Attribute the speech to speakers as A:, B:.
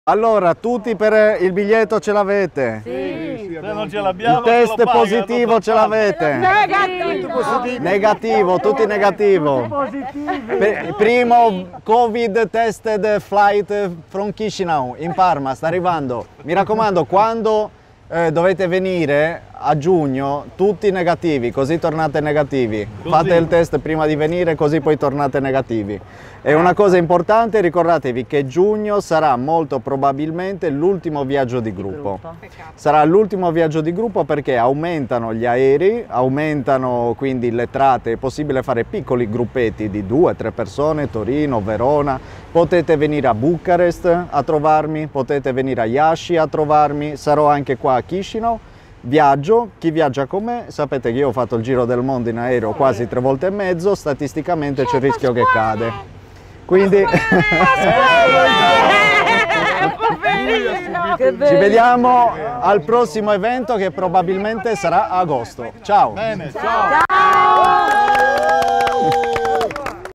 A: Allora, tutti per il biglietto ce l'avete?
B: Sì. Se non ce l'abbiamo,
A: il test positivo ce l'avete? Negativo, tutti negativo. Primo Covid tested flight from Chisinau in Parma, sta arrivando. Mi raccomando, quando dovete venire a giugno, tutti negativi, così tornate negativi. Fate il test prima di venire, così poi tornate negativi. E una cosa importante, ricordatevi che giugno sarà molto probabilmente l'ultimo viaggio di gruppo. Sarà l'ultimo viaggio di gruppo perché aumentano gli aerei, aumentano quindi le tratte, è possibile fare piccoli gruppetti di 2-3 persone, Torino, Verona, potete venire a Bucarest a trovarmi, potete venire a Iași a trovarmi, sarò anche qua a Chisinau. Viaggio, chi viaggia con me, sapete che io ho fatto il giro del mondo in aereo quasi 3 volte e mezzo, statisticamente c'è il rischio che cade. Quindi ci vediamo al prossimo evento che probabilmente sarà a agosto. Ciao!
B: Bene, ciao!